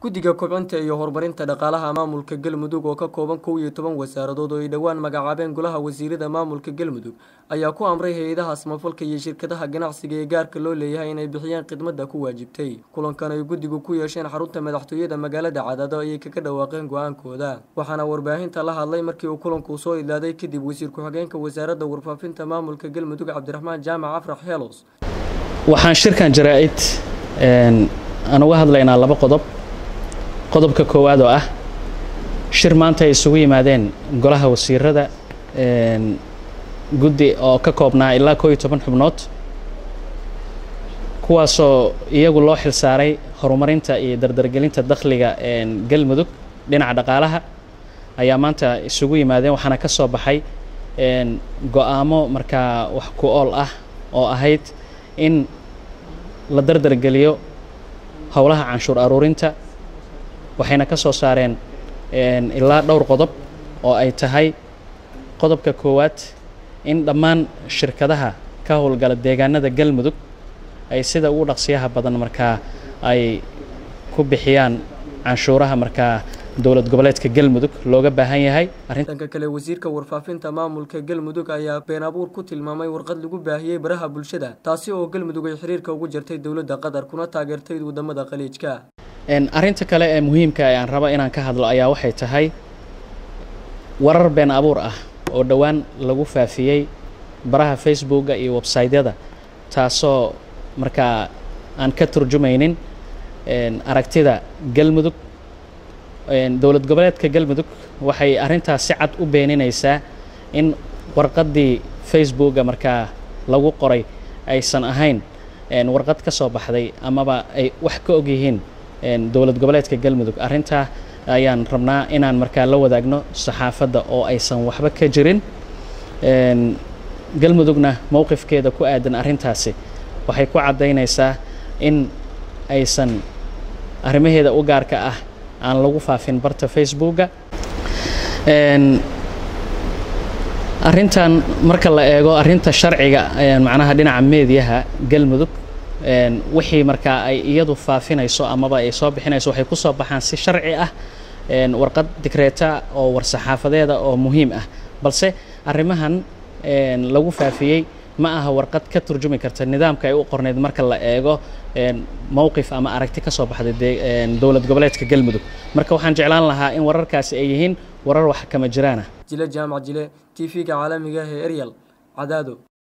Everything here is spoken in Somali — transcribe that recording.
guddiga kobcinta iyo horumarinta dhaqaalaha maamulka Galmudug oo ka kooban 11 wasaaradood oo ay dhawaan magacaabeen golaha wasiirada maamulka Galmudug ayaa ku amray hay'adaha samafalka iyo shirkadaha ganacsiga ee gaarka loo leeyahay inay bixiyaan khidmadda ku waajibtay. Kulankan ay guddigu ku yeesheen xarunta madaxtooyada magaalada Cadaado ayay kaga dhawaaqeen go'aankooda. Waxaana warbaahinta la hadlay markii uu kulanku soo ilaaday kadib wasiir ku-xigeenka wasaaradda warfaafinta maamulka Galmudug Cabdiraxmaan Jaamac Afrax Helos. waxaan shirkan jaraa'id aan uga hadlaynaa laba qodob. qodobka koowaad oo ah shir maanta ay isugu yimaadeen golaha wasiirada guddi oo ka koobnaa ilaa 11 xubnood kuwaasoo iyagu loo xilsaaray horumarinta iyo dardargelinta dakhliga Galmudug dhinaca dhaqaalaha ayaa maanta isugu yimaadeen waxaana ka soo baxay go'aamo markaa wax ku ool ah oo ahayd in la dardargeliyo howlaha canshuur aruurinta waxayna ka soo saareen ilaa dhowr qodob oo ay tahay qodobka koowaad in dhammaan shirkadaha ka howlgala deegaanada Galmudug ay sida ugu dhaqsiyaha badan markaa ay ku bixiyaan canshuuraha markaa dawlad goboleedka Galmudug looga baahan yahay. Arrintan kale wasiirka warfaafinta maamulka Galmudug ayaa been abuur ku tilmaamay warqad lagu baahiyay baraha bulshada taasi oo Galmudug ay xiriirka ugu jirtay dawladda Qatar kuna taageertay wadamada khaliijka. arrinta kale ee muhiimka ah aan rabo inaan ka hadlo ayaa waxay tahay warar been abuur ah oo dhawaan lagu faafiyay baraha Facebook iyo website-yada taasoo markaa aan ka turjumaynin aragtida Galmudug dawlad goboleedka Galmudug waxay arrintaas si cad u beeninaysaa in warqadii Facebook markaa lagu qoray aysan ahayn warqad ka soo baxday amaba ay wax ka og yihiin dawlad goboleedka Galmudug. arrinta ayaan rabnaa inaan markaa la wadaagno saxaafadda oo aysan waxba ka jirin Galmudugna mowqifkeeda ku aadan arrintaasi waxay ku cadeynaysaa in aysan arrimaheeda u gaarka ah aan lagu faafin barta Facebook-ga. arrintan marka la eego arrinta sharciga macnaha dhinaca meediyaha Galmudug wixii markaa ay iyadu faafinayso amaba ay soo bixinayso waxay ku soo baxaan si sharci ah warqad dikreeta oo war-saxaafadeeda oo muhiim ah balse arrimahan lagu faafiyay ma aha warqad ka turjumi karta nidaamka ay u qorneed marka la eego mowqif ama aragti ka soo baxday dawlad goboleedka Galmudug. marka waxaan jeclaan lahaa in wararkaasi ay yihiin warar wax kama jiraan. Jile Jaamac Jile TV-ga caalamiga ah ee Ariel Cadaado.